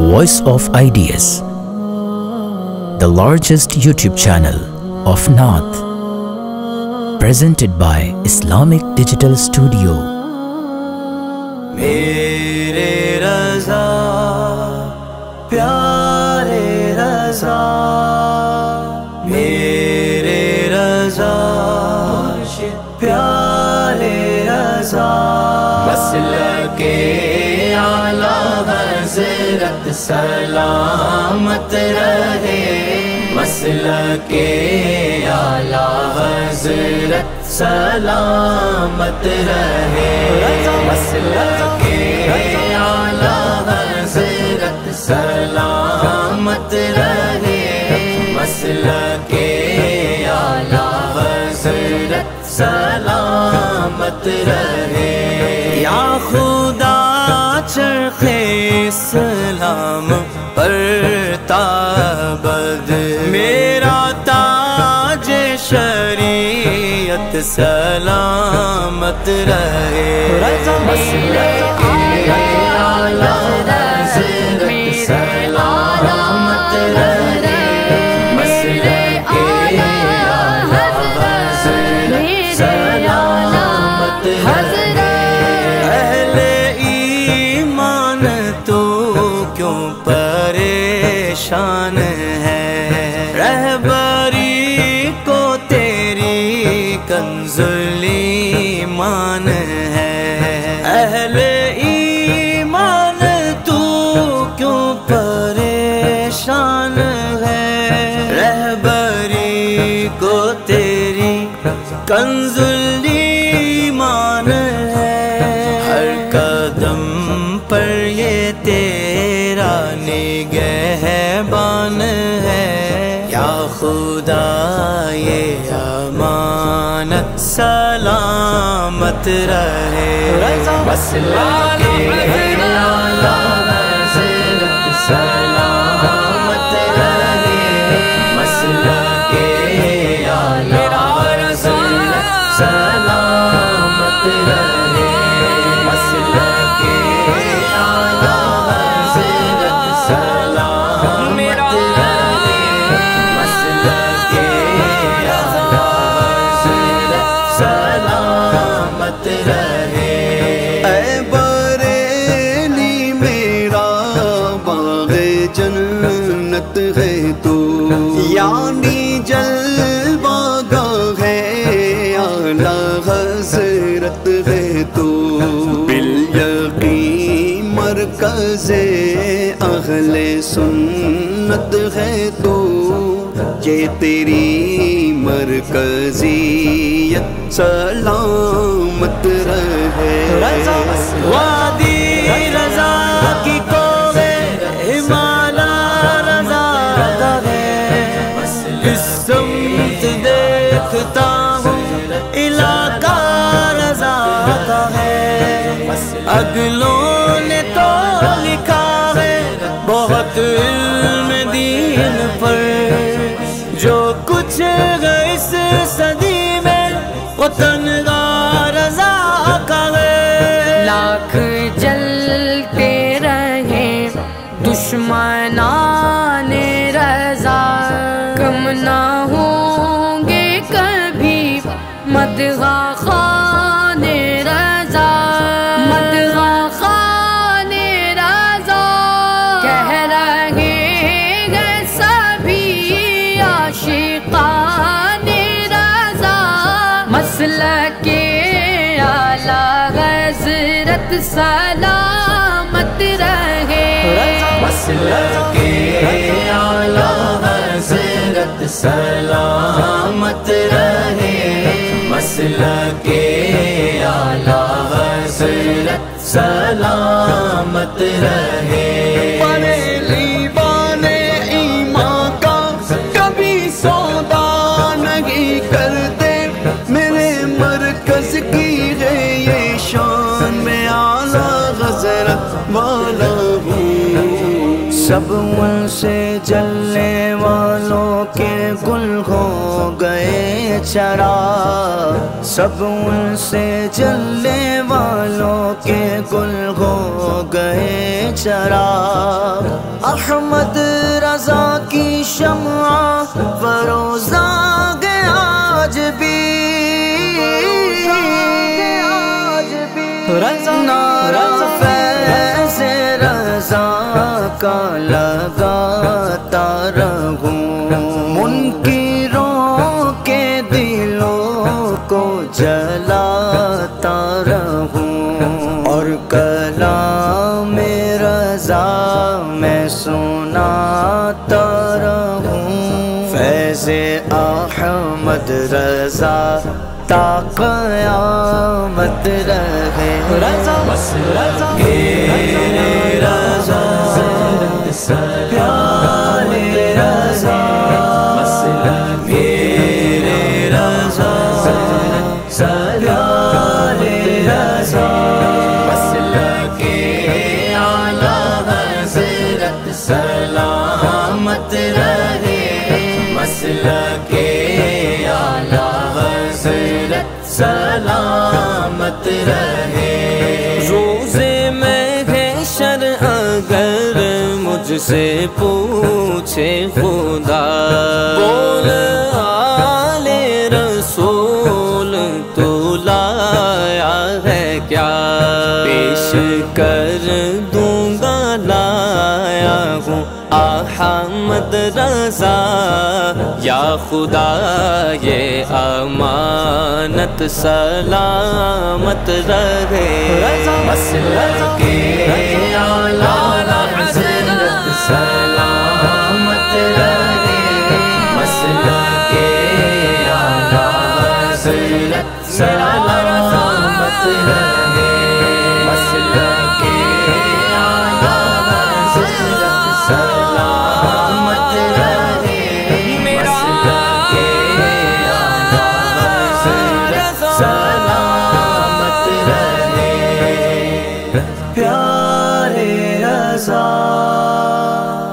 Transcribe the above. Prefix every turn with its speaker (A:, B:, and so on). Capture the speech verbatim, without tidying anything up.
A: Voice of Ideas, the largest YouTube channel of North, presented by Islamic Digital Studio.
B: میرے رضا پیارے رضا، میرے رضا پیارے رضا، مسلک اعلیٰ حضرت سلامت رہے، مسلک اعلیٰ حضرت سلامت رہے، مسلک اعلیٰ حضرت سلامت رہے، مسلک اعلیٰ حضرت سلامت رہے۔ یا خدا چرخ اسلام پر تابد میرا تاج شریعت سلامت رہے، مسلک اعلیٰ حضرت سلامت رہے، مسلک اعلیٰ حضرت سلامت رہے۔ اہل ایمان تو کیوں پریشان ہے، رہبری کو تیری کنز ایمان ہے، اہل ایمان تو کیوں پریشان ہے، رہبری کو تیری کنز ایمان ہے، ہر قدم پر یہ تیرا نگہبان ہے، یا خدا یہ امانت سلامت رہے، مسلک اعلیٰ حضرت سلامت رہے، مسلک اعلیٰ حضرت سلامت رہے، مسلک اعلیٰ حضرت سلامت رہے، مسلک اعلیٰ حضرت سلامت رہے۔ اے بریلی میرا باغ جنت ہے تو، یعنی جلوہ گاہ ہے اعلیٰ حضرت ہے تو، بالیقین مرکز اہل سنت ہے تو، یہ تیری مرکزیت سلامت رہے، وادی رضا کی کوہ ہمالا رضا کا ہے، اس سمت دیکھتا ہوں علاقہ رضا کا ہے، اگلوں نے تو لکھا ہے بہت علم دین پر، جو کچھ ہے اس صدی میں وہ تنہا رضا کا ہے،
C: لاکھ جلتے رہے دشمنان رضا، کم نہ ہوں گے کبھی مدح خوان رضا، مدح خوان رضا، کہہ رہے ہیں سبھی عاشقان رضا، مسلک اعلیٰ حضرت سلامت رہے،
B: مسلک اعلیٰ حضرت سلامت رہے، مسلک اعلیٰ حضرت سلامت رہے۔ بریلی والے ایمان کا کبھی سودا نہیں کرتے، میرے مرکز کی ہے یہ شان، میں اعلیٰ حضرت والا ہوں، سب ان سے جلنے والوں کے گل ہو گئے چرا سب ان سے جلنے والوں کے گل ہو گئے چرا احمد رضا کی شمع فروزہ گیا آج بھی نعرہ فیض رضا کا لگاتا رہوں منکروں کے دلوں کو جلاتا رہوں اور کلام رضا میں سناتا رہوں فیض احمد رضا تا قیامت رہے رضا رضا میرے رضا پیارے رضا میرے رضا پیارے رضا مسلک اعلی حضرت سلامت رہے مسلک اعلی حضرت سلامت رہے روز میں حشر اگر مجھ سے پوچھے خدا بول آل رسول تو لایا ہے کیا پیش کر دوں گا لایا ہوں احمد رضا یا خدا یہ امانت سلامت رہے مسلک اعلی حضرت سلامت رہے مسلک اعلی حضرت سلامت رہے مسلک اعلی حضرت سلامت رہے مسلک اعلی حضرت سلامت رہے پیارے رضا